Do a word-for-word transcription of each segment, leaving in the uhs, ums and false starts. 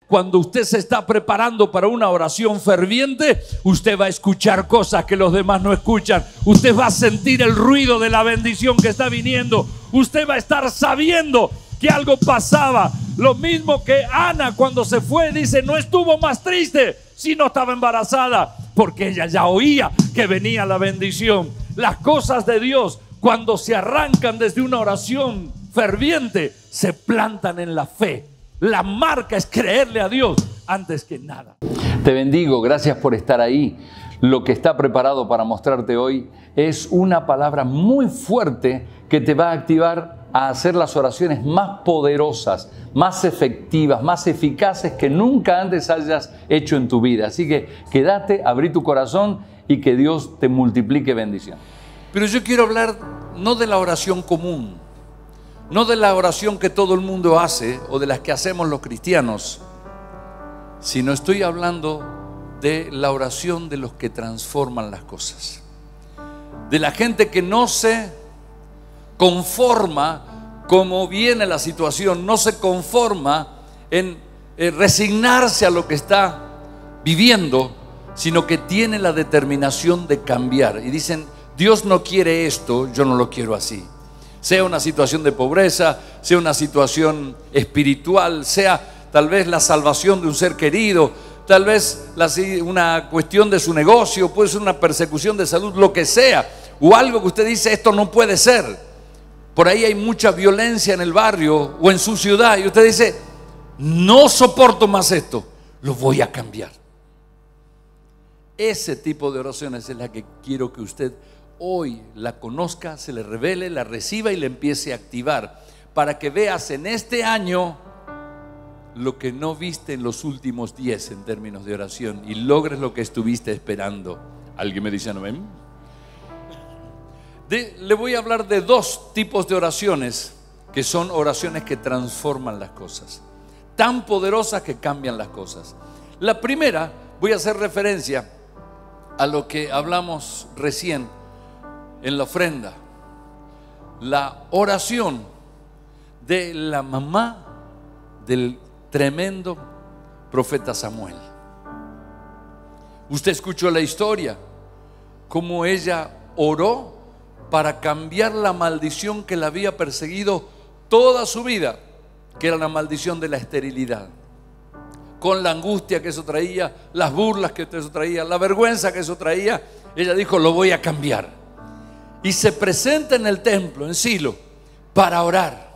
Cuando usted se está preparando para una oración ferviente, usted va a escuchar cosas que los demás no escuchan. Usted va a sentir el ruido de la bendición que está viniendo. Usted va a estar sabiendo que algo pasaba. Lo mismo que Ana cuando se fue, dice, no estuvo más triste si no estaba embarazada, porque ella ya oía que venía la bendición. Las cosas de Dios, cuando se arrancan desde una oración ferviente, se plantan en la fe. La marca es creerle a Dios antes que nada. Te bendigo, gracias por estar ahí. Lo que está preparado para mostrarte hoy es una palabra muy fuerte que te va a activar a hacer las oraciones más poderosas, más efectivas, más eficaces que nunca antes hayas hecho en tu vida. Así que quédate, abrí tu corazón y que Dios te multiplique bendición. Pero yo quiero hablar no de la oración común, no de la oración que todo el mundo hace o de las que hacemos los cristianos, sino estoy hablando de la oración de los que transforman las cosas, de la gente que no se conforma como viene la situación, no se conforma en eh, resignarse a lo que está viviendo, sino que tiene la determinación de cambiar y dicen, Dios no quiere esto, yo no lo quiero así. Sea una situación de pobreza, sea una situación espiritual, sea tal vez la salvación de un ser querido, tal vez la, una cuestión de su negocio, puede ser una persecución de salud, lo que sea, o algo que usted dice, esto no puede ser. Por ahí hay mucha violencia en el barrio o en su ciudad y usted dice, no soporto más esto, lo voy a cambiar. Ese tipo de oraciones es la que quiero que usted hoy la conozca, se le revele, la reciba y la empiece a activar para que veas en este año lo que no viste en los últimos diez en términos de oración y logres lo que estuviste esperando. ¿Alguien me dice amén? De, le voy a hablar de dos tipos de oraciones que son oraciones que transforman las cosas, tan poderosas que cambian las cosas. La primera, voy a hacer referencia a lo que hablamos recién en la ofrenda, la oración de la mamá del tremendo profeta Samuel. Usted escuchó la historia, cómo ella oró para cambiar la maldición que la había perseguido toda su vida, que era la maldición de la esterilidad. Con la angustia que eso traía, las burlas que eso traía, la vergüenza que eso traía, ella dijo, lo voy a cambiar. Y se presenta en el templo, en Silo, para orar.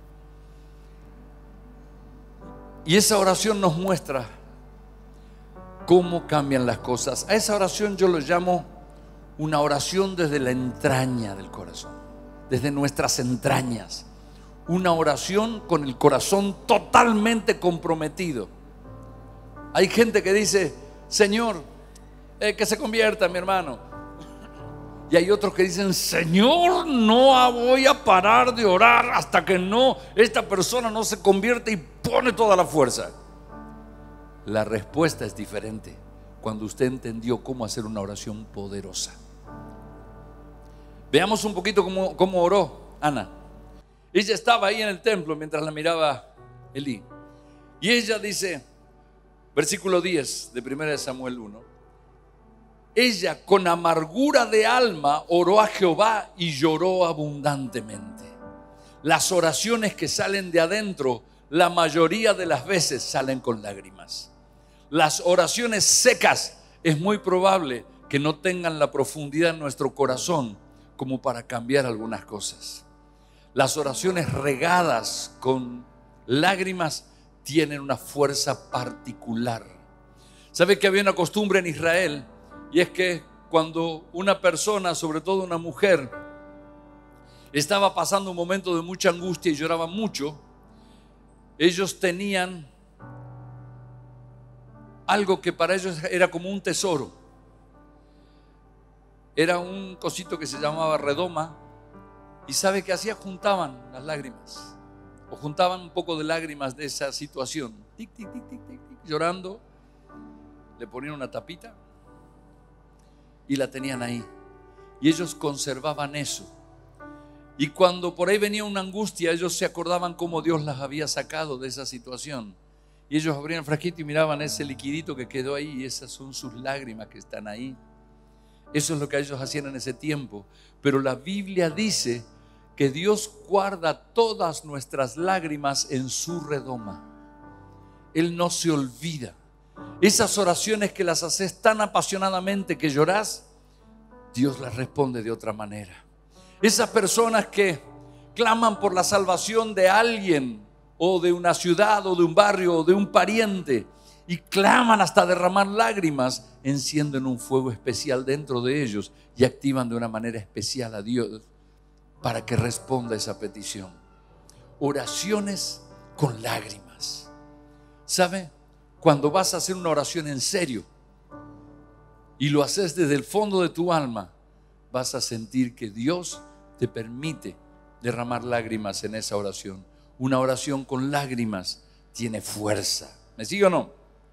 Y esa oración nos muestra cómo cambian las cosas. A esa oración yo lo llamo una oración desde la entraña del corazón, desde nuestras entrañas. Una oración con el corazón totalmente comprometido. Hay gente que dice, Señor, eh, que se convierta mi hermano. Y hay otros que dicen, Señor, no voy a parar de orar hasta que no, esta persona no se convierte y pone toda la fuerza. La respuesta es diferente cuando usted entendió cómo hacer una oración poderosa. Veamos un poquito cómo, cómo oró Ana. Ella estaba ahí en el templo mientras la miraba Elí. Y ella dice, versículo diez de primera de Samuel uno, ella con amargura de alma oró a Jehová y lloró abundantemente. Las oraciones que salen de adentro, la mayoría de las veces salen con lágrimas. Las oraciones secas es muy probable que no tengan la profundidad en nuestro corazón como para cambiar algunas cosas. Las oraciones regadas con lágrimas tienen una fuerza particular. ¿Sabe que había una costumbre en Israel? Y es que cuando una persona, sobre todo una mujer, estaba pasando un momento de mucha angustia y lloraba mucho, ellos tenían algo que para ellos era como un tesoro. Era un cosito que se llamaba redoma. ¿Y sabe qué hacía? Juntaban las lágrimas, o juntaban un poco de lágrimas de esa situación, tic, tic, tic, tic, tic, tic, llorando. Le ponían una tapita y la tenían ahí, y ellos conservaban eso. Y cuando por ahí venía una angustia, ellos se acordaban cómo Dios las había sacado de esa situación Y ellos abrían el frasquito y miraban ese liquidito que quedó ahí, y esas son sus lágrimas que están ahí. Eso es lo que ellos hacían en ese tiempo. Pero la Biblia dice que Dios guarda todas nuestras lágrimas en su redoma. Él no se olvida. Esas oraciones que las haces tan apasionadamente que llorás, Dios las responde de otra manera. Esas personas que claman por la salvación de alguien, o de una ciudad, o de un barrio, o de un pariente, y claman hasta derramar lágrimas, encienden un fuego especial dentro de ellos y activan de una manera especial a Dios para que responda esa petición. Oraciones con lágrimas. ¿Sabe? Cuando vas a hacer una oración en serio y lo haces desde el fondo de tu alma, vas a sentir que Dios te permite derramar lágrimas en esa oración. Una oración con lágrimas tiene fuerza. ¿Me sigue o no?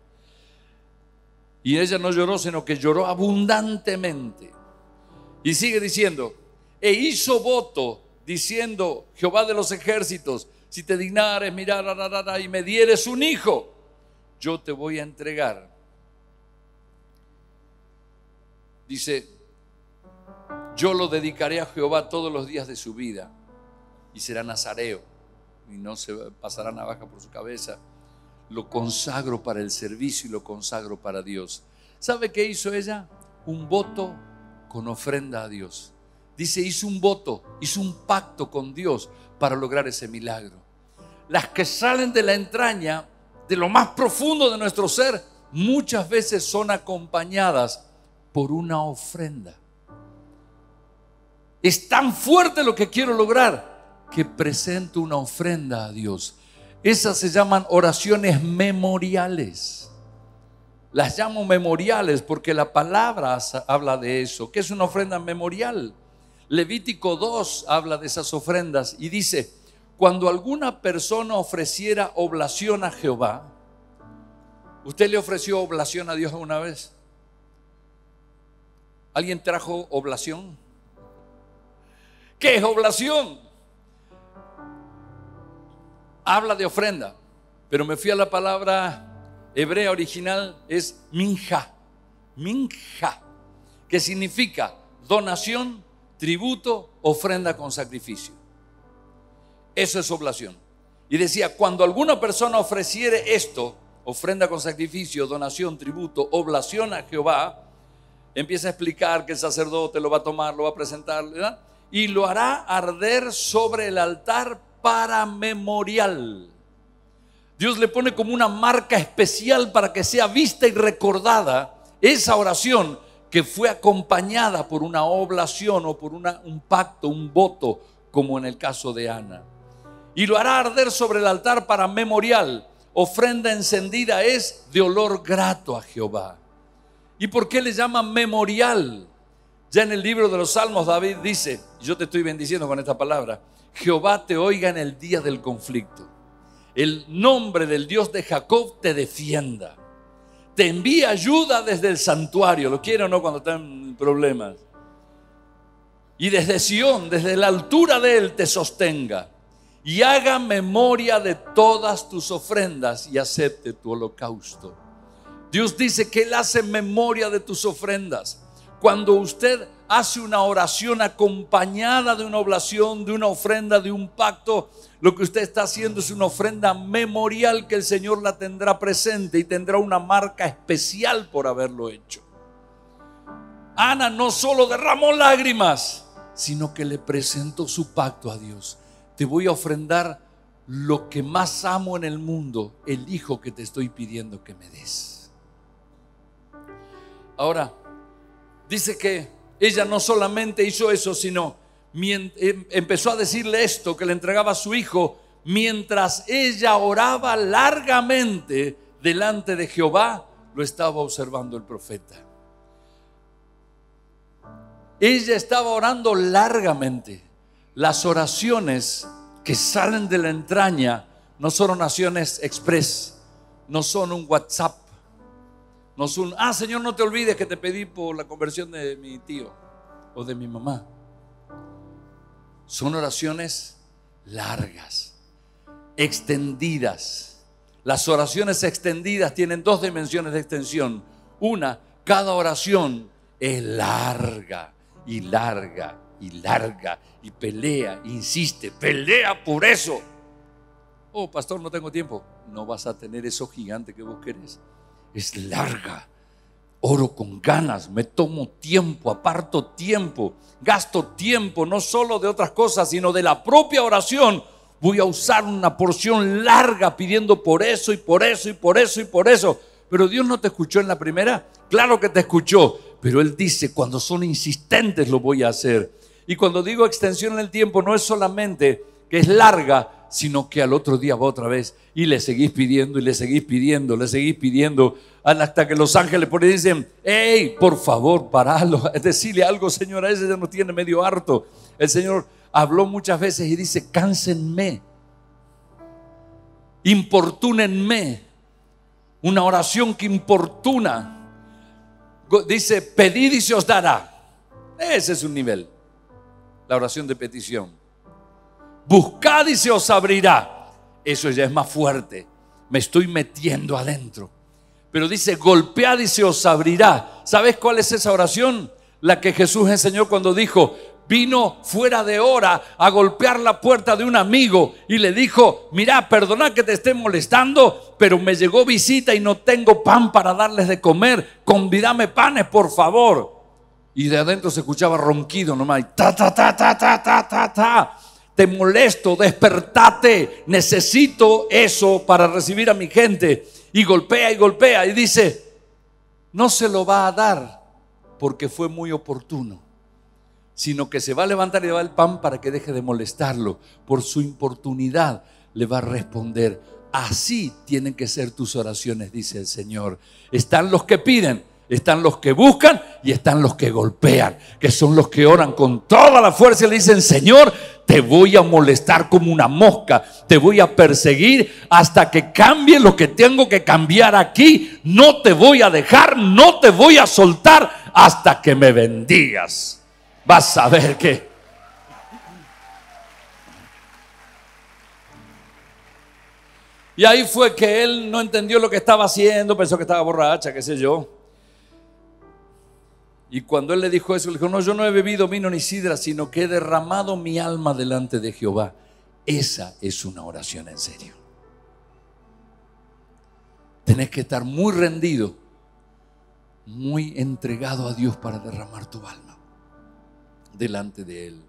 Y ella no lloró, sino que lloró abundantemente. Y sigue diciendo: e hizo voto diciendo, Jehová de los ejércitos, si te dignares mirar a, a, a, y me dieres un hijo, yo te voy a entregar. Dice: yo lo dedicaré a Jehová todos los días de su vida, y será nazareo, y no se pasará navaja por su cabeza. Lo consagro para el servicio y lo consagro para Dios. ¿Sabe qué hizo ella? Un voto con ofrenda a Dios. Dice, hizo un voto, hizo un pacto con Dios para lograr ese milagro. Las que salen de la entraña, de lo más profundo de nuestro ser, muchas veces son acompañadas por una ofrenda. Es tan fuerte lo que quiero lograr que presento una ofrenda a Dios. Esas se llaman oraciones memoriales. Las llamo memoriales porque la palabra habla de eso. ¿Qué es una ofrenda memorial? Levítico dos habla de esas ofrendas y dice: cuando alguna persona ofreciera oblación a Jehová. ¿Usted le ofreció oblación a Dios alguna vez? ¿Alguien trajo oblación? ¿Qué es oblación? Habla de ofrenda, pero me fui a la palabra hebrea original, es minja, minja, que significa donación, tributo, ofrenda con sacrificio. Eso es oblación. Y decía, cuando alguna persona ofreciere esto, ofrenda con sacrificio, donación, tributo, oblación a Jehová, empieza a explicar que el sacerdote lo va a tomar, lo va a presentar, ¿verdad? Y lo hará arder sobre el altar para memorial. Dios le pone como una marca especial para que sea vista y recordada esa oración que fue acompañada por una oblación o por una, un pacto, un voto, como en el caso de Ana. Y lo hará arder sobre el altar para memorial. Ofrenda encendida es de olor grato a Jehová. ¿Y por qué le llaman memorial? Ya en el libro de los Salmos David dice, yo te estoy bendiciendo con esta palabra: Jehová te oiga en el día del conflicto. El nombre del Dios de Jacob te defienda. Te envía ayuda desde el santuario. ¿Lo quiere o no cuando están en problemas? Y desde Sión, desde la altura de él, te sostenga. Y haga memoria de todas tus ofrendas y acepte tu holocausto. Dios dice que Él hace memoria de tus ofrendas. Cuando usted hace una oración acompañada de una oblación, de una ofrenda, de un pacto, lo que usted está haciendo es una ofrenda memorial que el Señor la tendrá presente y tendrá una marca especial por haberlo hecho. Ana no solo derramó lágrimas, sino que le presentó su pacto a Dios. Te voy a ofrendar lo que más amo en el mundo, el hijo que te estoy pidiendo que me des. Ahora, dice que ella no solamente hizo eso, sino empezó a decirle esto, que le entregaba a su hijo, mientras ella oraba largamente delante de Jehová, lo estaba observando el profeta. Ella estaba orando largamente. Las oraciones que salen de la entraña no son oraciones express, no son un WhatsApp. No son, ah, Señor, no te olvides que te pedí por la conversión de mi tío o de mi mamá. Son oraciones largas, extendidas, Las oraciones extendidas tienen dos dimensiones de extensión. Una, cada oración es larga y larga y larga y pelea, insiste, pelea por eso. Oh, pastor, no tengo tiempo. No vas a tener eso gigante que vos querés. Es larga. Oro con ganas, me tomo tiempo, aparto tiempo, gasto tiempo, no solo de otras cosas, sino de la propia oración. Voy a usar una porción larga pidiendo por eso y por eso y por eso y por eso. Pero Dios no te escuchó en la primera. Claro que te escuchó, pero Él dice, cuando son insistentes lo voy a hacer. Y cuando digo extensión en el tiempo, no es solamente que es larga, sino que al otro día va otra vez y le seguís pidiendo y le seguís pidiendo, le seguís pidiendo, hasta que los ángeles por ahí dicen, hey, por favor, paralo, decirle algo, Señor, a ese ya nos tiene medio harto. El Señor habló muchas veces y dice, cánsenme, importúnenme. Una oración que importuna. Dice, pedid y se os dará. Ese es un nivel, la oración de petición. Buscad y se os abrirá. Eso ya es más fuerte. Me estoy metiendo adentro. Pero dice, golpead y se os abrirá. ¿Sabes cuál es esa oración? La que Jesús enseñó cuando dijo, vino fuera de hora a golpear la puerta de un amigo y le dijo, mira, perdona que te esté molestando, pero me llegó visita y no tengo pan para darles de comer. Convídame panes, por favor. Y de adentro se escuchaba ronquido nomás. Ta, ta, ta, ta, ta, ta, ta, ta. Te molesto, despertate, necesito eso para recibir a mi gente. Y golpea y golpea y dice, no se lo va a dar porque fue muy oportuno, sino que se va a levantar y le va el pan para que deje de molestarlo. Por su importunidad le va a responder. Así tienen que ser tus oraciones, dice el Señor. Están los que piden, están los que buscan y están los que golpean, que son los que oran con toda la fuerza y le dicen, Señor, te voy a molestar como una mosca, te voy a perseguir hasta que cambie lo que tengo que cambiar aquí. No te voy a dejar, no te voy a soltar hasta que me bendigas. Vas a ver que y ahí fue que él no entendió lo que estaba haciendo, pensó que estaba borracha, qué sé yo. Y cuando él le dijo eso, le dijo, no, yo no he bebido vino ni sidra, sino que he derramado mi alma delante de Jehová. Esa es una oración en serio. Tenés que estar muy rendido, muy entregado a Dios para derramar tu alma delante de Él.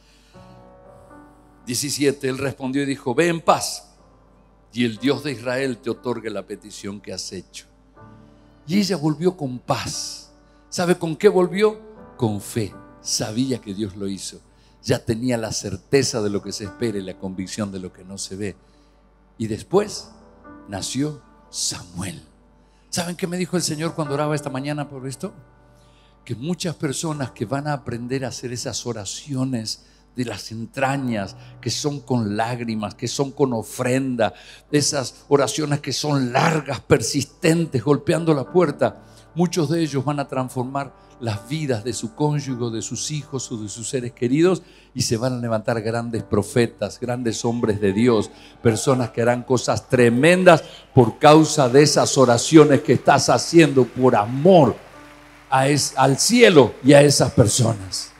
diecisiete, él respondió y dijo, ve en paz, y el Dios de Israel te otorgue la petición que has hecho. Y ella volvió con paz. ¿Sabe con qué volvió? Con fe. Sabía que Dios lo hizo. Ya tenía la certeza de lo que se espera y la convicción de lo que no se ve. Y después nació Samuel. ¿Saben qué me dijo el Señor cuando oraba esta mañana por esto? Que muchas personas que van a aprender a hacer esas oraciones de las entrañas, que son con lágrimas, que son con ofrenda, esas oraciones que son largas, persistentes, golpeando la puerta, muchos de ellos van a transformar las vidas de su cónyuge, de sus hijos o de sus seres queridos, y se van a levantar grandes profetas, grandes hombres de Dios, personas que harán cosas tremendas por causa de esas oraciones que estás haciendo por amor a es, al cielo y a esas personas.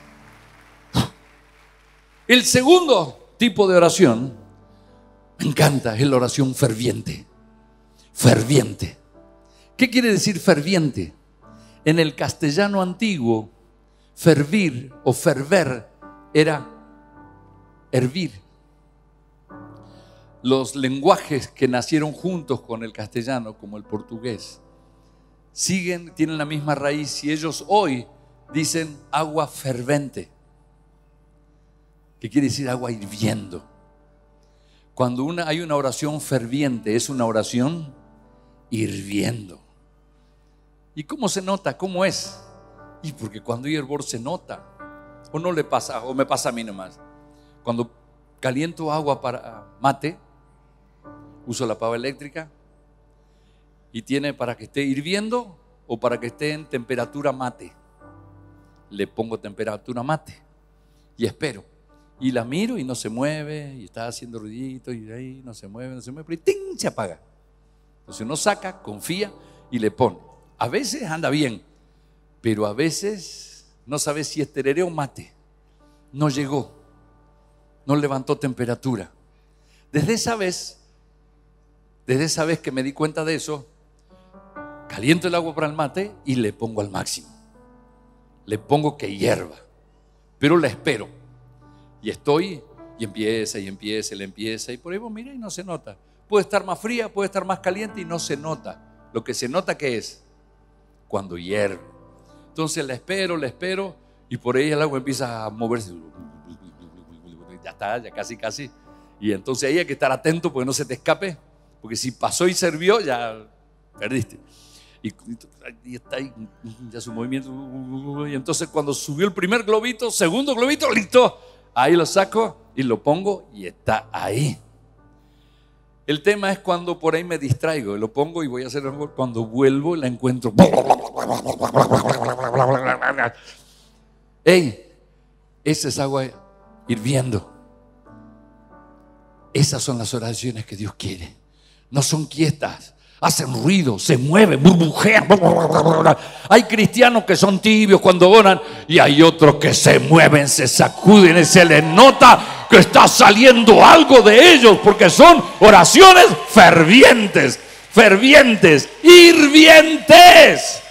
El segundo tipo de oración me encanta, es la oración ferviente. Ferviente. ¿Qué quiere decir ferviente? En el castellano antiguo, fervir o ferver era hervir. Los lenguajes que nacieron juntos con el castellano, como el portugués, siguen, tienen la misma raíz, y ellos hoy dicen agua fervente, que quiere decir agua hirviendo. Cuando una, hay una oración ferviente, es una oración hirviendo. ¿Y cómo se nota? ¿Cómo es? Y porque cuando hay hervor se nota. O no le pasa, o me pasa a mí nomás. Cuando caliento agua para mate, uso la pava eléctrica y tiene para que esté hirviendo o para que esté en temperatura mate. Le pongo temperatura mate y espero. Y la miro y no se mueve, y está haciendo ruidito, y ahí no se mueve, no se mueve, y ¡ting! Se apaga. Entonces uno saca, confía y le pone. A veces anda bien, pero a veces no sabes si es tereré o mate. No llegó, no levantó temperatura. Desde esa vez, desde esa vez que me di cuenta de eso, caliento el agua para el mate y le pongo al máximo. Le pongo que hierva, pero la espero. Y estoy, y empieza, y empieza, y le empieza, y por ahí vos mira y no se nota. Puede estar más fría, puede estar más caliente y no se nota. Lo que se nota que es cuando hierve. Entonces la espero, la espero, y por ahí el agua empieza a moverse. Ya está, ya casi, casi. Y entonces ahí hay que estar atento porque no se te escape, porque si pasó y sirvió, ya perdiste. Y, y está ahí, ya su movimiento. Y entonces cuando subió el primer globito, segundo globito, listo. Ahí lo saco y lo pongo y está ahí. El tema es cuando por ahí me distraigo, lo pongo y voy a hacer algo. Cuando vuelvo la encuentro. ¡Ey! Esa es agua hirviendo. Esas son las oraciones que Dios quiere. No son quietas. Hacen ruido, se mueven, burbujean. Hay cristianos que son tibios cuando oran y hay otros que se mueven, se sacuden y se les nota que está saliendo algo de ellos porque son oraciones fervientes, fervientes, hirvientes.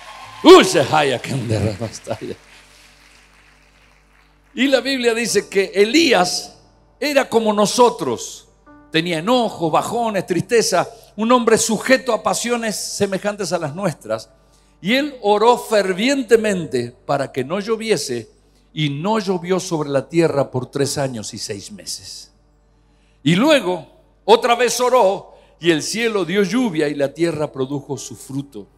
Y la Biblia dice que Elías era como nosotros. Tenía enojos, bajones, tristeza. Un hombre sujeto a pasiones semejantes a las nuestras. Y él oró fervientemente para que no lloviese, y no llovió sobre la tierra por tres años y seis meses. Y luego otra vez oró, y el cielo dio lluvia y la tierra produjo su fruto.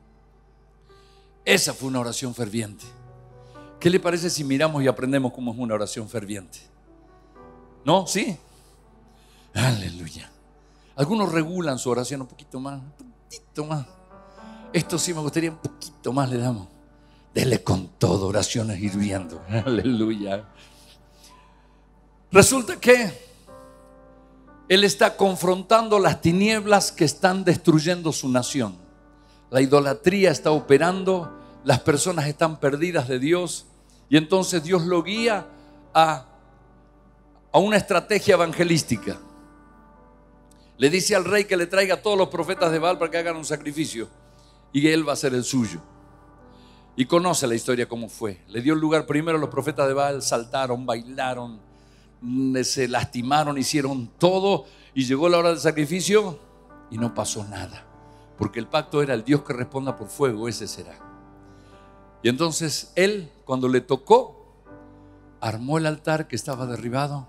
Esa fue una oración ferviente. ¿Qué le parece si miramos y aprendemos cómo es una oración ferviente? ¿No? ¿Sí? Aleluya. Algunos regulan su oración un poquito más, un poquito más. Esto sí me gustaría un poquito más, le damos. Dele con todo, oraciones hirviendo. Aleluya. Resulta que él está confrontando las tinieblas que están destruyendo su nación. La idolatría está operando, las personas están perdidas de Dios, y entonces Dios lo guía a, a una estrategia evangelística. Le dice al rey que le traiga a todos los profetas de Baal para que hagan un sacrificio y él va a hacer el suyo. Y conoce la historia cómo fue. Le dio el lugar primero, los profetas de Baal saltaron, bailaron, se lastimaron, hicieron todo, y llegó la hora del sacrificio y no pasó nada, porque el pacto era el Dios que responda por fuego, ese será. Y entonces él, cuando le tocó, armó el altar que estaba derribado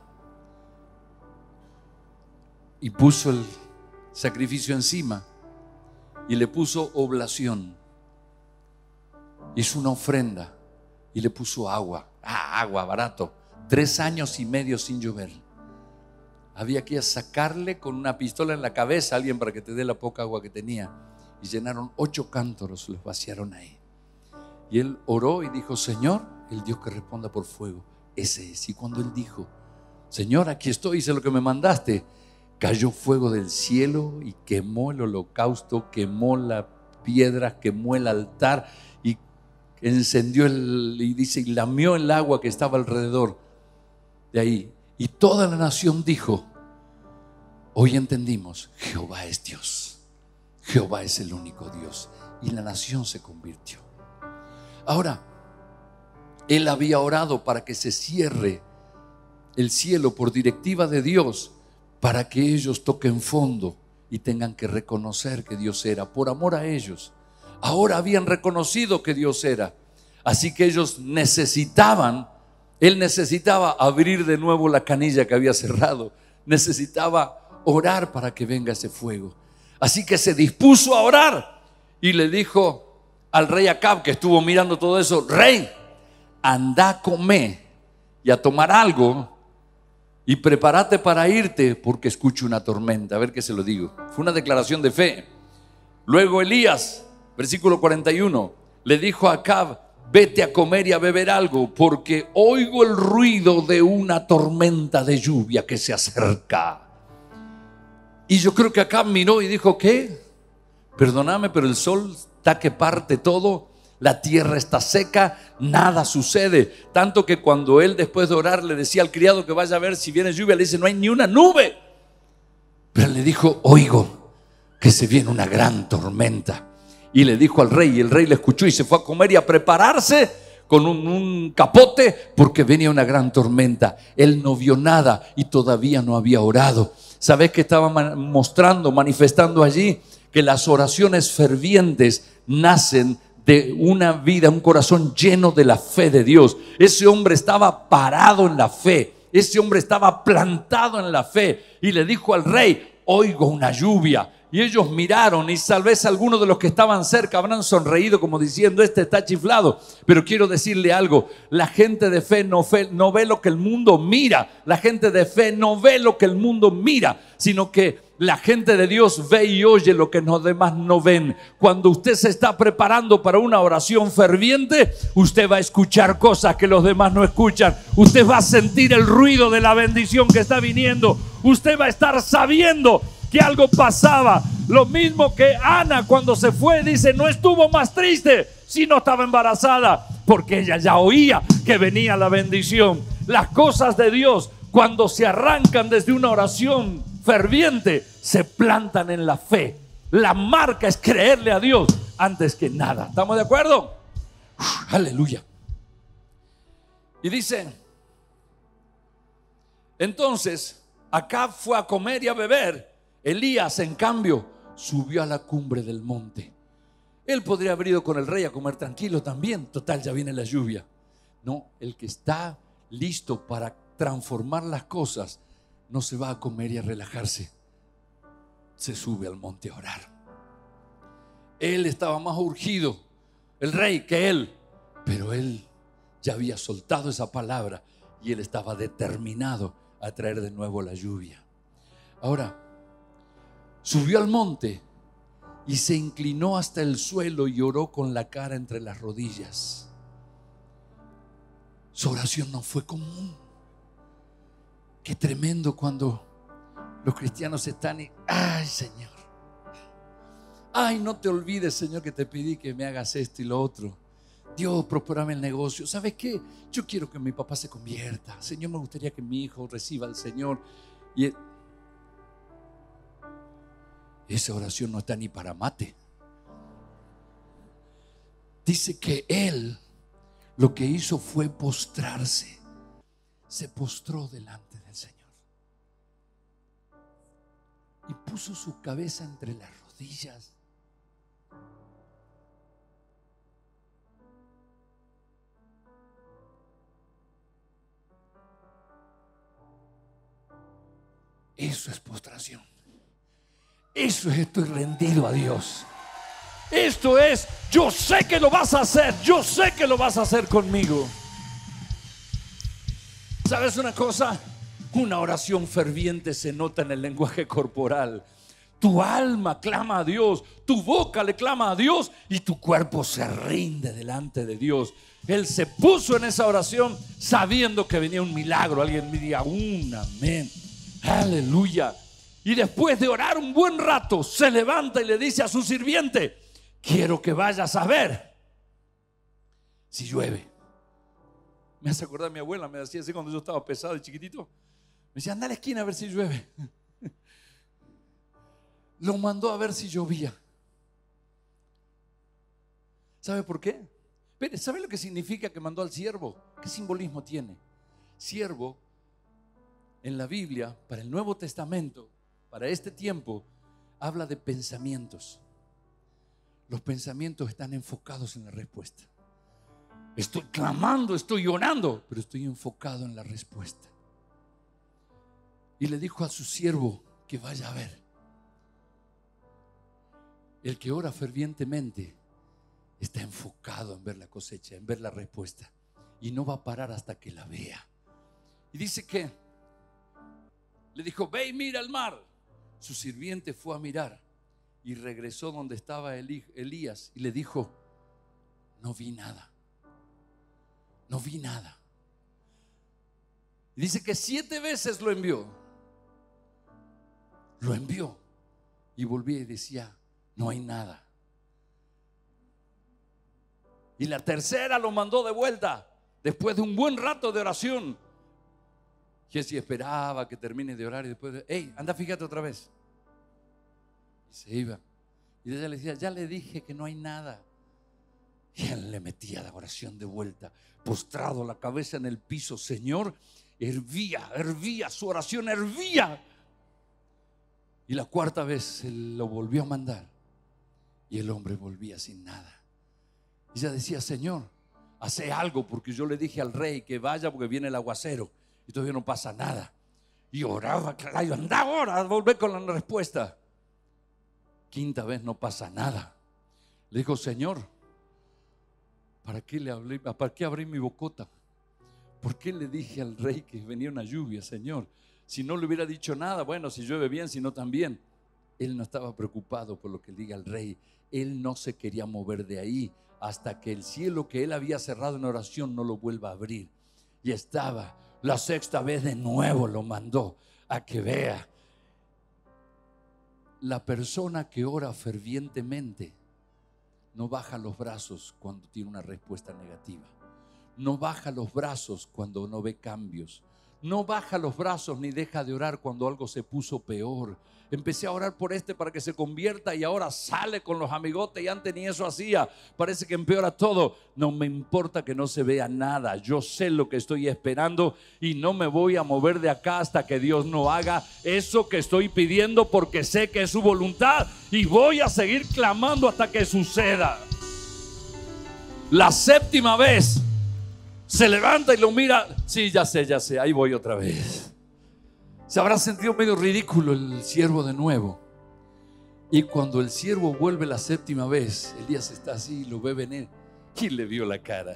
y puso el sacrificio encima y le puso oblación. Hizo una ofrenda y le puso agua. Ah, agua, barato. Tres años y medio sin llover. Había que sacarle con una pistola en la cabeza a alguien para que te dé la poca agua que tenía. Y llenaron ocho cántaros, los vaciaron ahí. Y él oró y dijo: Señor, el Dios que responda por fuego, ese es. Y cuando él dijo: Señor, aquí estoy, hice lo que me mandaste, cayó fuego del cielo y quemó el holocausto, quemó las piedras, quemó el altar y encendió el, y dice, y lamió el agua que estaba alrededor de ahí. Y toda la nación dijo: hoy entendimos, Jehová es Dios, Jehová es el único Dios. Y la nación se convirtió. Ahora, él había orado para que se cierre el cielo por directiva de Dios, para que ellos toquen fondo y tengan que reconocer que Dios era, por amor a ellos. Ahora habían reconocido que Dios era, así que ellos necesitaban, él necesitaba abrir de nuevo la canilla que había cerrado, necesitaba orar para que venga ese fuego. Así que se dispuso a orar y le dijo al rey Acab, que estuvo mirando todo eso: rey, anda a comer y a tomar algo y prepárate para irte, porque escucho una tormenta. A ver qué se lo digo. Fue una declaración de fe. Luego Elías, versículo cuarenta y uno, le dijo a Acab: vete a comer y a beber algo, porque oigo el ruido de una tormenta de lluvia que se acerca. Y yo creo que Acab miró y dijo: ¿qué? Perdóname, pero el sol está que parte todo, la tierra está seca, nada sucede. Tanto que cuando él, después de orar, le decía al criado que vaya a ver si viene lluvia, le dice: no hay ni una nube. Pero le dijo: oigo que se viene una gran tormenta. Y le dijo al rey, y el rey le escuchó y se fue a comer y a prepararse con un, un capote, porque venía una gran tormenta. Él no vio nada y todavía no había orado. ¿Sabes qué estaba mostrando, manifestando allí? Que las oraciones fervientes nacen de una vida, un corazón lleno de la fe de Dios. Ese hombre estaba parado en la fe, ese hombre estaba plantado en la fe, y le dijo al rey: oigo una lluvia. Y ellos miraron, y tal vez algunos de los que estaban cerca habrán sonreído como diciendo: este está chiflado. Pero quiero decirle algo: la gente de fe no, fe no ve lo que el mundo mira. La gente de fe no ve lo que el mundo mira, sino que la gente de Dios ve y oye lo que los demás no ven. Cuando usted se está preparando para una oración ferviente, usted va a escuchar cosas que los demás no escuchan. Usted va a sentir el ruido de la bendición que está viniendo. Usted va a estar sabiendo que algo pasaba. Lo mismo que Ana, cuando se fue, dice: no estuvo más triste, sino estaba embarazada, porque ella ya oía que venía la bendición. Las cosas de Dios, cuando se arrancan desde una oración ferviente, se plantan en la fe. La marca es creerle a Dios antes que nada. ¿Estamos de acuerdo? Uf, aleluya. Y dice: entonces Acab fue a comer y a beber. Elías, en cambio, subió a la cumbre del monte. Él podría haber ido con el rey a comer tranquilo también. Total, ya viene la lluvia. No, el que está listo para transformar las cosas no se va a comer y a relajarse. Se sube al monte a orar. Él estaba más urgido, el rey, que él. Pero él ya había soltado esa palabra y él estaba determinado a traer de nuevo la lluvia. Ahora, subió al monte y se inclinó hasta el suelo y oró con la cara entre las rodillas. Su oración no fue común. Qué tremendo cuando los cristianos están y: ay, Señor, ay, no te olvides, Señor, que te pedí que me hagas esto y lo otro. Dios, prospérame el negocio. ¿Sabes qué? Yo quiero que mi papá se convierta. Señor, me gustaría que mi hijo reciba al Señor. Y esa oración no está ni para mate. Dice que él lo que hizo fue postrarse. Se postró delante del Señor y puso su cabeza entre las rodillas. Eso es postración. Eso es: estoy rendido a Dios. Esto es: yo sé que lo vas a hacer. Yo sé que lo vas a hacer conmigo. ¿Sabes una cosa? Una oración ferviente se nota en el lenguaje corporal. Tu alma clama a Dios, tu boca le clama a Dios y tu cuerpo se rinde delante de Dios. Él se puso en esa oración sabiendo que venía un milagro. Alguien me diga un amén. Aleluya. Y después de orar un buen rato, se levanta y le dice a su sirviente: quiero que vayas a ver si llueve. Me hace acordar a mi abuela, me decía así cuando yo estaba pesado y chiquitito. Me decía: anda a la esquina a ver si llueve. Lo mandó a ver si llovía. ¿Sabe por qué? Pero ¿sabe lo que significa que mandó al siervo? ¿Qué simbolismo tiene? Siervo en la Biblia, para el Nuevo Testamento, para este tiempo, habla de pensamientos. Los pensamientos están enfocados en la respuesta. Estoy clamando, estoy orando, pero estoy enfocado en la respuesta. Y le dijo a su siervo que vaya a ver. El que ora fervientemente está enfocado en ver la cosecha, en ver la respuesta, y no va a parar hasta que la vea. Y dice que le dijo: ve y mira el mar. Su sirviente fue a mirar y regresó donde estaba Elías y le dijo: no vi nada. No vi nada. Y dice que siete veces lo envió. Lo envió y volvía y decía: no hay nada. Y la tercera lo mandó de vuelta, después de un buen rato de oración. Jesse esperaba que termine de orar y después, de, hey, anda, fíjate otra vez. Y se iba. Y ella le decía, ya le dije que no hay nada. Y él le metía la oración de vuelta, postrado, la cabeza en el piso. Señor, hervía, hervía, su oración hervía. Y la cuarta vez él lo volvió a mandar y el hombre volvía sin nada. Y ella decía, Señor, hace algo, porque yo le dije al rey que vaya porque viene el aguacero y todavía no pasa nada. Y oraba, caray, anda ahora, volver con la respuesta. Quinta vez no pasa nada. Le dijo, Señor, ¿para qué le hablé? ¿Para qué abrí mi bocota? ¿Por qué le dije al rey que venía una lluvia, Señor? Si no le hubiera dicho nada, bueno, si llueve bien, si no también. Él no estaba preocupado por lo que diga el rey. Él no se quería mover de ahí hasta que el cielo que él había cerrado en oración no lo vuelva a abrir. Y estaba, la sexta vez de nuevo lo mandó a que vea. La persona que ora fervientemente no baja los brazos cuando tiene una respuesta negativa. No baja los brazos cuando no ve cambios. No baja los brazos ni deja de orar cuando algo se puso peor. Empecé a orar por este para que se convierta y ahora sale con los amigotes y antes ni eso hacía. Parece que empeora todo. No me importa que no se vea nada. Yo sé lo que estoy esperando y no me voy a mover de acá hasta que Dios no haga eso que estoy pidiendo, porque sé que es su voluntad y voy a seguir clamando hasta que suceda. La séptima vez se levanta y lo mira. Sí, ya sé, ya sé, ahí voy otra vez. Se habrá sentido medio ridículo el siervo de nuevo. Y cuando el siervo vuelve la séptima vez, Elías está así y lo ve venir y le vio la cara.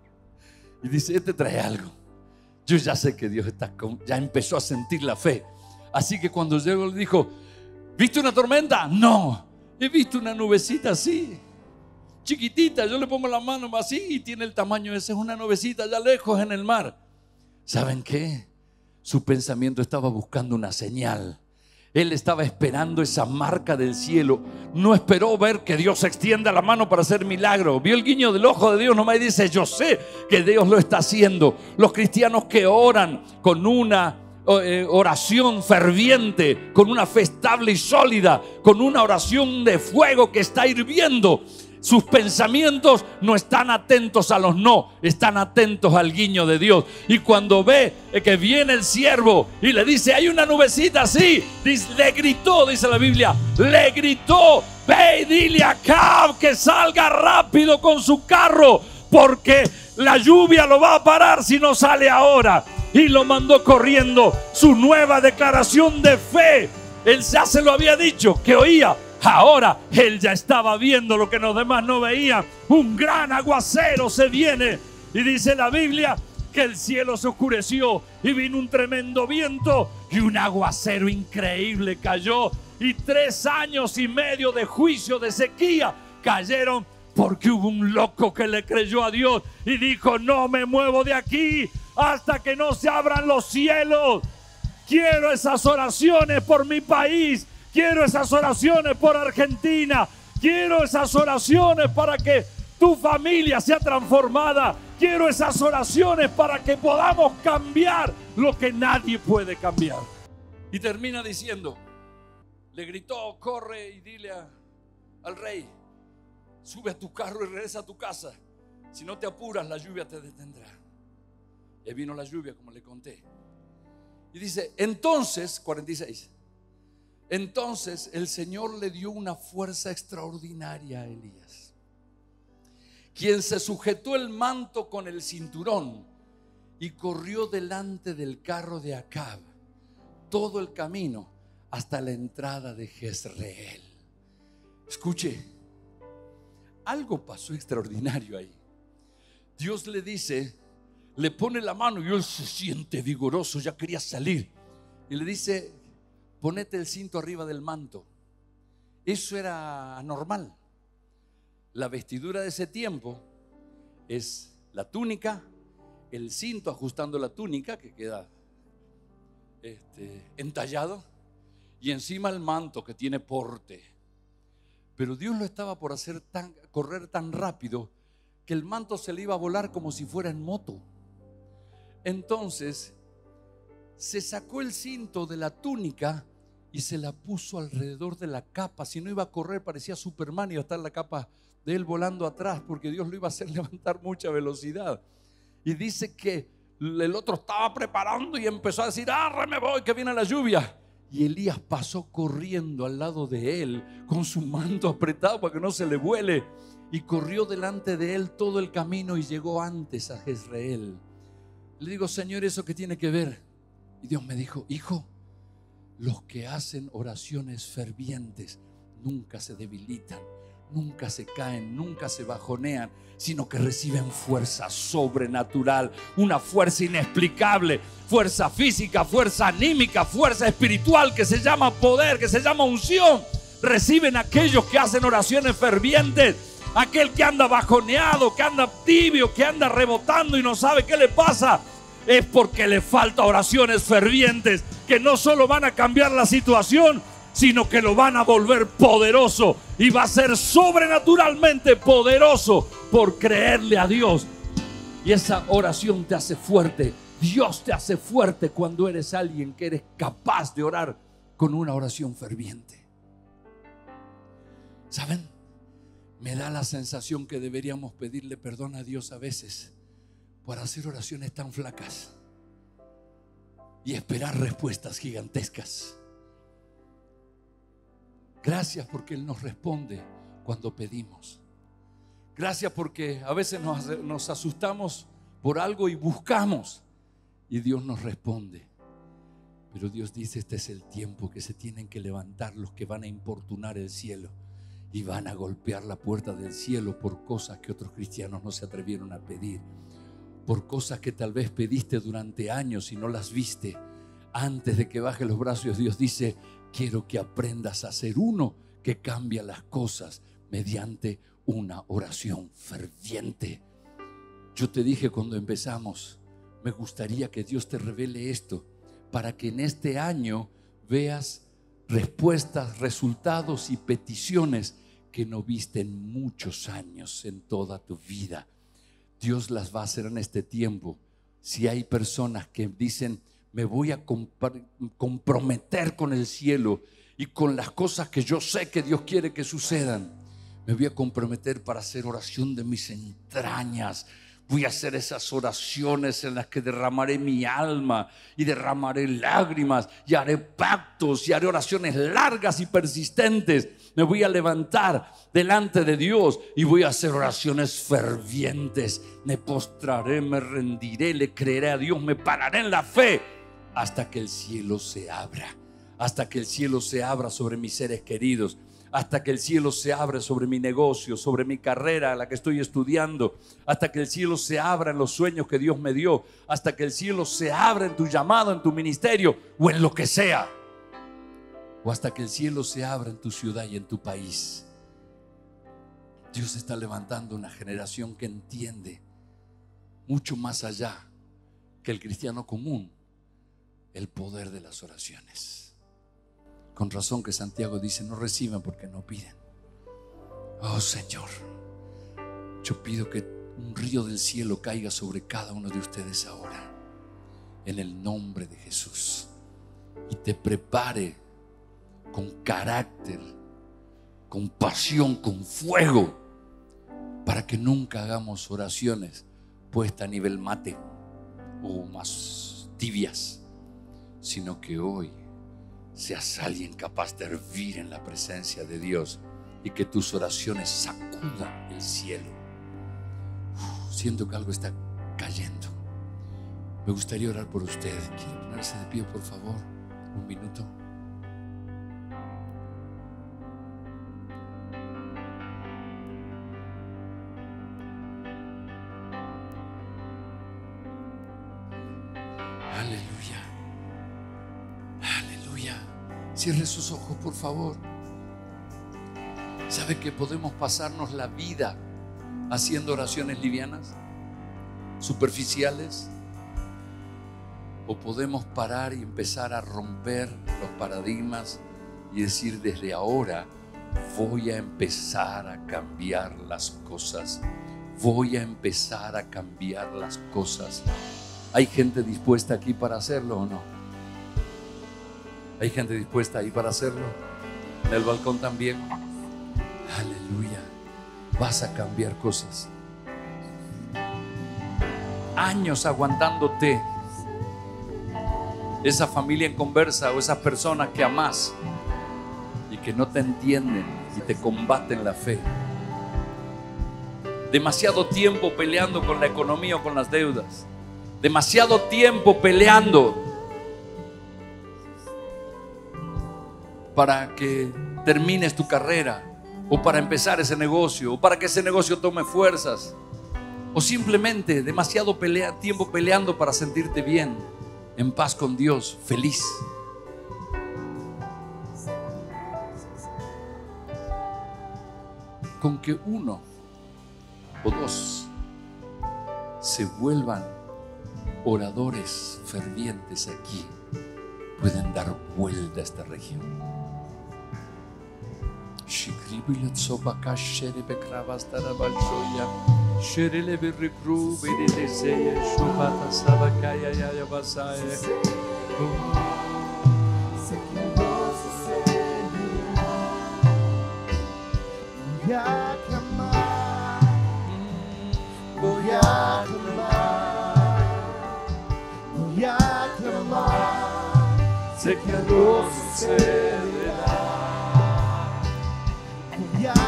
Y dice, este trae algo. Yo ya sé que Dios está con, ya empezó a sentir la fe. Así que cuando llegó le dijo, ¿viste una tormenta? No, he visto una nubecita así, chiquitita. Yo le pongo la mano así y tiene el tamaño ese. Es una nubecita allá lejos en el mar. ¿Saben qué? Su pensamiento estaba buscando una señal. Él estaba esperando esa marca del cielo. No esperó ver que Dios extienda la mano para hacer milagro. Vio el guiño del ojo de Dios nomás y dice, yo sé que Dios lo está haciendo. Los cristianos que oran con una eh, oración ferviente, con una fe estable y sólida, con una oración de fuego que está hirviendo, sus pensamientos no están atentos a los no, están atentos al guiño de Dios. Y cuando ve que viene el siervo y le dice, hay una nubecita así, dice, le gritó, dice la Biblia, le gritó, ve y dile a Acab que salga rápido con su carro, porque la lluvia lo va a parar si no sale ahora. Y lo mandó corriendo. Su nueva declaración de fe, él ya se lo había dicho, que oía. Ahora él ya estaba viendo lo que los demás no veían. Un gran aguacero se viene. Y dice la Biblia que el cielo se oscureció y vino un tremendo viento y un aguacero increíble cayó. Y tres años y medio de juicio, de sequía, cayeron porque hubo un loco que le creyó a Dios y dijo, no me muevo de aquí hasta que no se abran los cielos. Quiero esas oraciones por mi país. Quiero esas oraciones por Argentina. Quiero esas oraciones para que tu familia sea transformada. Quiero esas oraciones para que podamos cambiar lo que nadie puede cambiar. Y termina diciendo, le gritó, corre y dile a, al rey, sube a tu carro y regresa a tu casa. Si no te apuras, la lluvia te detendrá. Y vino la lluvia, como le conté. Y dice, entonces, cuarenta y seis, entonces el Señor le dio una fuerza extraordinaria a Elías, quien se sujetó el manto con el cinturón y corrió delante del carro de Acab todo el camino hasta la entrada de Jezreel. Escuche, algo pasó extraordinario ahí. Dios le dice, le pone la mano y él se siente vigoroso, ya quería salir. Y le dice, ponete el cinto arriba del manto. Eso era anormal. La vestidura de ese tiempo es la túnica, el cinto ajustando la túnica que queda este, entallado, y encima el manto que tiene porte. Pero Dios lo estaba por hacer tan, correr tan rápido que el manto se le iba a volar como si fuera en moto. Entonces se sacó el cinto de la túnica y se la puso alrededor de la capa. Si no iba a correr, parecía Superman, iba a estar la capa de él volando atrás, porque Dios lo iba a hacer levantar mucha velocidad. Y dice que el otro estaba preparando y empezó a decir: ¡arre, me voy, que viene la lluvia! Y Elías pasó corriendo al lado de él con su manto apretado para que no se le vuele, y corrió delante de él todo el camino y llegó antes a Jezreel. Le digo: Señor, ¿eso qué tiene que ver? Y Dios me dijo: hijo, los que hacen oraciones fervientes nunca se debilitan, nunca se caen, nunca se bajonean, sino que reciben fuerza sobrenatural, una fuerza inexplicable, fuerza física, fuerza anímica, fuerza espiritual que se llama poder, que se llama unción. Reciben aquellos que hacen oraciones fervientes. Aquel que anda bajoneado, que anda tibio, que anda rebotando y no sabe qué le pasa, es porque le falta oraciones fervientes que no solo van a cambiar la situación, sino que lo van a volver poderoso, y va a ser sobrenaturalmente poderoso por creerle a Dios. Y esa oración te hace fuerte. Dios te hace fuerte cuando eres alguien que eres capaz de orar con una oración ferviente. ¿Saben? Me da la sensación que deberíamos pedirle perdón a Dios a veces por hacer oraciones tan flacas y esperar respuestas gigantescas. Gracias porque Él nos responde cuando pedimos. Gracias porque a veces nos, nos asustamos por algo y buscamos, y Dios nos responde. Pero Dios dice: este es el tiempo que se tienen que levantar los que van a importunar el cielo y van a golpear la puerta del cielo por cosas que otros cristianos no se atrevieron a pedir, por cosas que tal vez pediste durante años y no las viste. Antes de que baje los brazos, Dios dice: quiero que aprendas a ser uno que cambia las cosas mediante una oración ferviente. Yo te dije cuando empezamos, me gustaría que Dios te revele esto para que en este año veas respuestas, resultados y peticiones que no viste en muchos años en toda tu vida. Dios las va a hacer en este tiempo. Si hay personas que dicen: me voy a comprometer con el cielo y con las cosas que yo sé que Dios quiere que sucedan, me voy a comprometer para hacer oración de mis entrañas. Voy a hacer esas oraciones en las que derramaré mi alma y derramaré lágrimas y haré pactos y haré oraciones largas y persistentes. Me voy a levantar delante de Dios y voy a hacer oraciones fervientes. Me postraré, me rendiré, le creeré a Dios, me pararé en la fe hasta que el cielo se abra, hasta que el cielo se abra sobre mis seres queridos, hasta que el cielo se abra sobre mi negocio, sobre mi carrera a la que estoy estudiando, hasta que el cielo se abra en los sueños que Dios me dio, hasta que el cielo se abra en tu llamado, en tu ministerio o en lo que sea, o hasta que el cielo se abra en tu ciudad y en tu país. Dios está levantando una generación que entiende mucho más allá que el cristiano común el poder de las oraciones. Con razón que Santiago dice: no reciben porque no piden. Oh Señor, yo pido que un río del cielo caiga sobre cada uno de ustedes ahora, en el nombre de Jesús, y te prepare con carácter, con pasión, con fuego, para que nunca hagamos oraciones puestas a nivel mate o más tibias, sino que hoy seas alguien capaz de hervir en la presencia de Dios y que tus oraciones sacudan el cielo. Uf, siento que algo está cayendo. Me gustaría orar por usted. ¿Quiere ponerse de pie, por favor? Un minuto. Aleluya. Aleluya. Cierre sus ojos, por favor. ¿Sabe que podemos pasarnos la vida haciendo oraciones livianas, superficiales? O podemos parar y empezar a romper los paradigmas y decir: desde ahora voy a empezar a cambiar las cosas. Voy a empezar a cambiar las cosas. ¿Hay gente dispuesta aquí para hacerlo o no? ¿Hay gente dispuesta ahí para hacerlo? En el balcón también. Aleluya. Vas a cambiar cosas. Años aguantándote. Esa familia en conversa o esas personas que amás y que no te entienden y te combaten la fe. Demasiado tiempo peleando con la economía o con las deudas. Demasiado tiempo peleando para que termines tu carrera, o para empezar ese negocio, o para que ese negocio tome fuerzas, o simplemente demasiado pelea, tiempo peleando para sentirte bien, en paz con Dios, feliz. Con que uno o dos se vuelvan oradores fervientes aquí, pueden dar vuelta a esta región. Voy a clamar, voy a clamar, voy a clamar, sé que algo sucederá. Voy a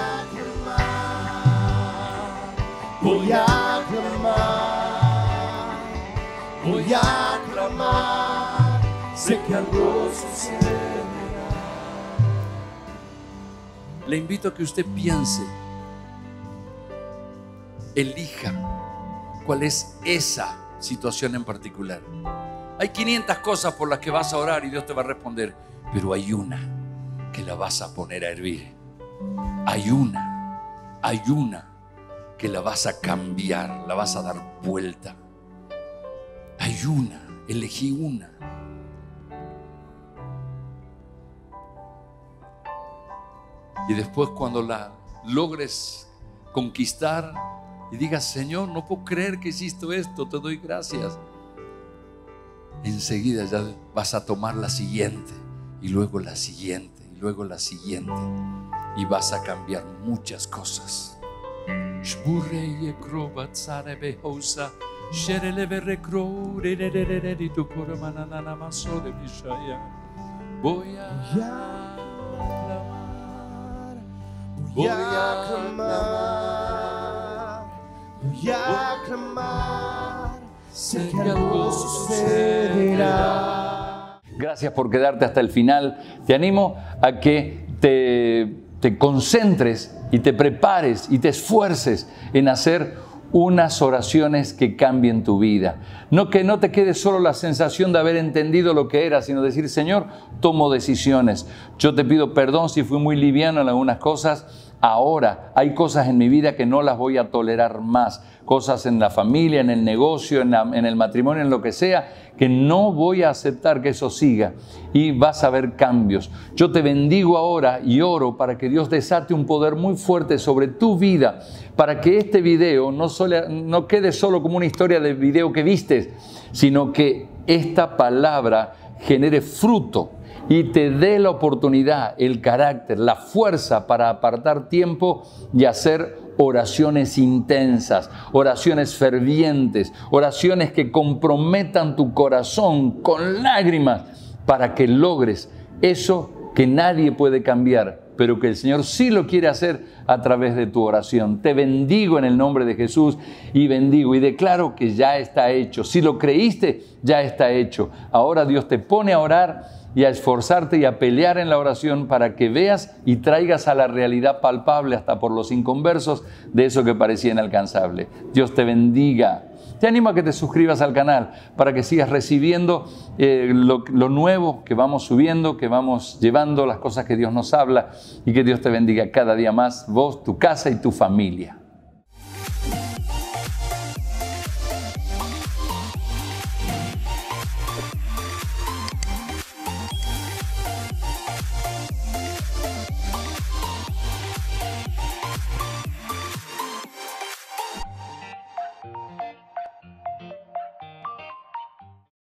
clamar, voy a clamar, voy a clamar, sé que algo sucederá. Le invito a que usted piense, elija cuál es esa situación en particular. Hay quinientas cosas por las que vas a orar y Dios te va a responder, pero hay una que la vas a poner a hervir. Hay una, hay una que la vas a cambiar, la vas a dar vuelta. Hay una, elegí una. Y después, cuando la logres conquistar y digas, Señor, no puedo creer que hiciste esto, te doy gracias, enseguida ya vas a tomar la siguiente, y luego la siguiente, y luego la siguiente, y vas a cambiar muchas cosas. Voy a Voy a clamar, voy a clamar, sé que algo sucederá. Gracias por quedarte hasta el final. Te animo a que te, te concentres y te prepares y te esfuerces en hacer unas oraciones que cambien tu vida. No que no te quede solo la sensación de haber entendido lo que era, sino decir, Señor, tomo decisiones. Yo te pido perdón si fui muy liviano en algunas cosas. Ahora hay cosas en mi vida que no las voy a tolerar más. Cosas en la familia, en el negocio, en, la, en el matrimonio, en lo que sea, que no voy a aceptar que eso siga. Y vas a ver cambios. Yo te bendigo ahora y oro para que Dios desate un poder muy fuerte sobre tu vida, para que este video no, solo, no quede solo como una historia de video que vistes, sino que esta palabra genere fruto y te dé la oportunidad, el carácter, la fuerza para apartar tiempo y hacer oraciones intensas, oraciones fervientes, oraciones que comprometan tu corazón con lágrimas para que logres eso que nadie puede cambiar, pero que el Señor sí lo quiere hacer a través de tu oración. Te bendigo en el nombre de Jesús y bendigo y declaro que ya está hecho. Si lo creíste, ya está hecho. Ahora Dios te pone a orar y a esforzarte y a pelear en la oración para que veas y traigas a la realidad palpable, hasta por los inconversos, de eso que parecía inalcanzable. Dios te bendiga. Te animo a que te suscribas al canal para que sigas recibiendo eh, lo, lo nuevo que vamos subiendo, que vamos llevando, las cosas que Dios nos habla, y que Dios te bendiga cada día más, vos, tu casa y tu familia.